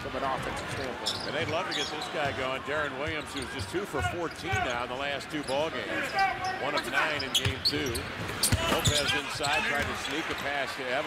from an offensive standpoint. And they'd love to get this guy going. Darren Williams, who's just 2 for 14 now in the last 2 ball games. 1 of 9 in game 2. Lopez inside trying to sneak a pass to Evans.